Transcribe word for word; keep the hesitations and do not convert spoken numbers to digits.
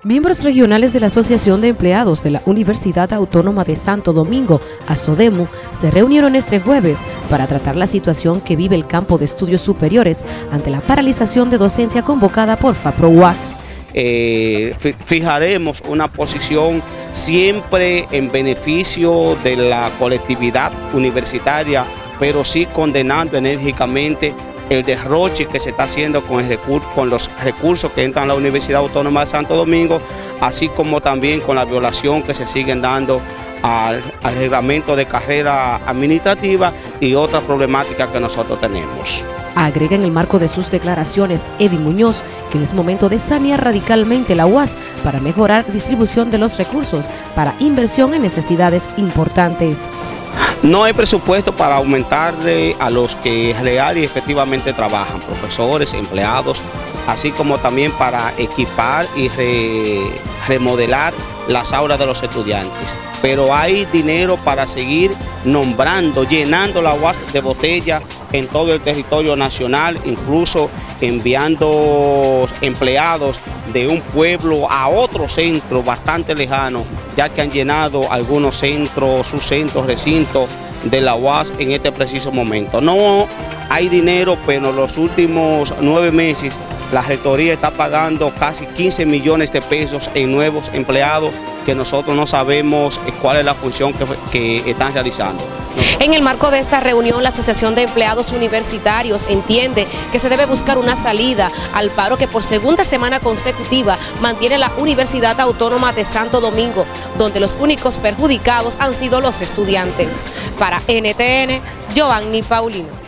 Miembros regionales de la Asociación de Empleados de la Universidad Autónoma de Santo Domingo, ASODEMU, se reunieron este jueves para tratar la situación que vive el campo de estudios superiores ante la paralización de docencia convocada por FAPRO-UAS. Eh, fijaremos una posición siempre en beneficio de la colectividad universitaria, pero sí condenando enérgicamente el derroche que se está haciendo con, el recurso, con los recursos que entran a la Universidad Autónoma de Santo Domingo, así como también con la violación que se siguen dando al, al reglamento de carrera administrativa y otras problemáticas que nosotros tenemos. Agrega en el marco de sus declaraciones Eddie Muñoz que es momento de sanear radicalmente la U A S para mejorar la distribución de los recursos para inversión en necesidades importantes. No hay presupuesto para aumentarle a los que real y efectivamente trabajan, profesores, empleados, así como también para equipar y re, remodelar las aulas de los estudiantes. Pero hay dinero para seguir nombrando, llenando la U A S de botellas en todo el territorio nacional, incluso enviando empleados de un pueblo a otro centro bastante lejano, ya que han llenado algunos centros, sus centros, recintos de la U A S en este preciso momento. No hay dinero, pero en los últimos nueve meses la rectoría está pagando casi quince millones de pesos en nuevos empleados que nosotros no sabemos cuál es la función que, que están realizando. En el marco de esta reunión, la Asociación de Empleados Universitarios entiende que se debe buscar una salida al paro que por segunda semana consecutiva mantiene la Universidad Autónoma de Santo Domingo, donde los únicos perjudicados han sido los estudiantes. Para N T N, Giovanni Paulino.